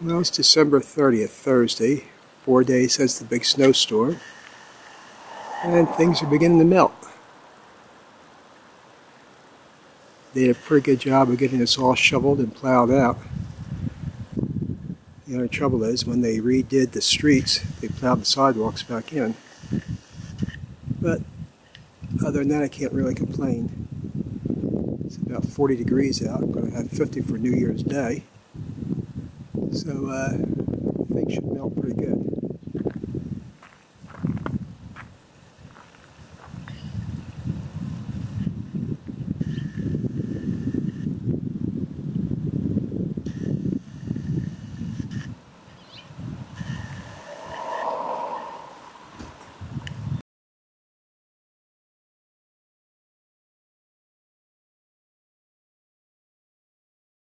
Well, it's December 30th, Thursday, 4 days since the big snowstorm, and things are beginning to melt. They did a pretty good job of getting this all shoveled and plowed out. The only trouble is, when they redid the streets, they plowed the sidewalks back in. But other than that, I can't really complain. It's about 40 degrees out. I'm going to have 50 for New Year's Day. So things should melt pretty good.